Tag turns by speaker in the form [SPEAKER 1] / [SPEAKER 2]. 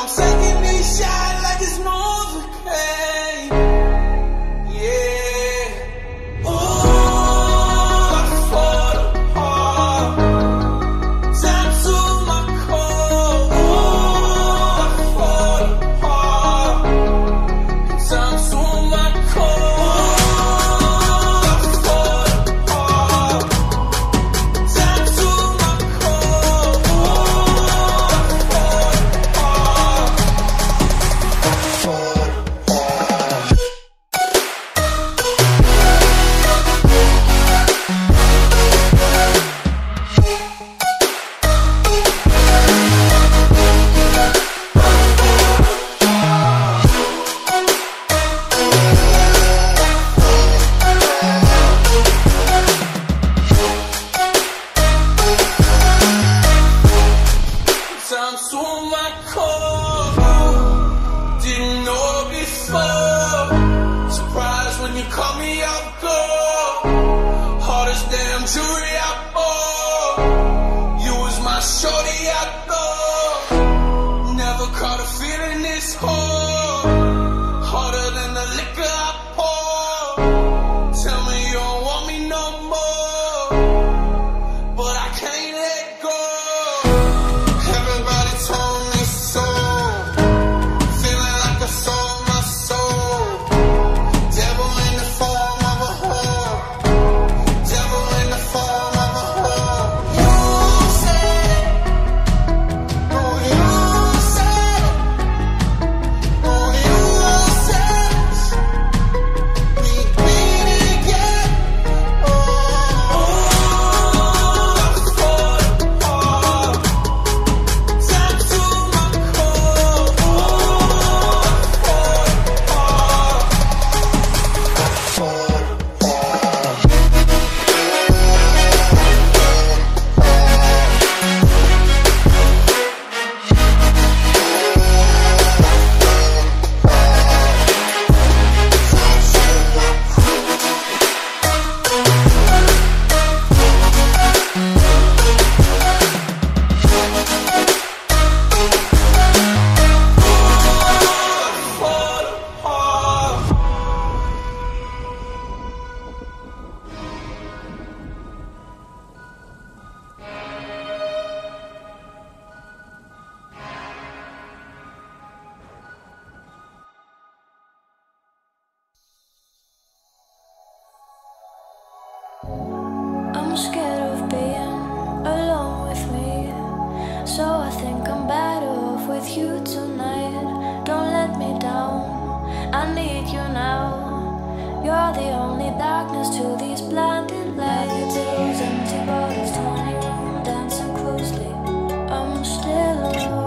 [SPEAKER 1] I'm taking these shots like it's Novocaine. Yeah. Ooh, I fall apart. Time to my core. Ooh, I fall apart. Time to my core. Ooh, I fall apart. Time to my core. Ooh, I fall apart. Time to my core. Didn't know before. Surprised when you caught me off guard. Hardest damn jewelry I bought. You was my shorty I thought. Never caught a feeling this hard. Harder than the liquor I pour. Tell me you don't want me no more, but I can't let go. Everybody told me so. Feeling like I sold my soul. Devil in the form of a whore. Devil in the form of a whore. You said, oh you said, oh you said, we'd be together. Oh, I fall apart. Time to my core. Ooh, I fall apart.
[SPEAKER 2] I'm scared of being alone with me, so I think I'm better off with you tonight. Don't let me down, I need you now. You're the only darkness to these blinding lights. Those empty bottles, tiny room, dancing closely. I'm still alone.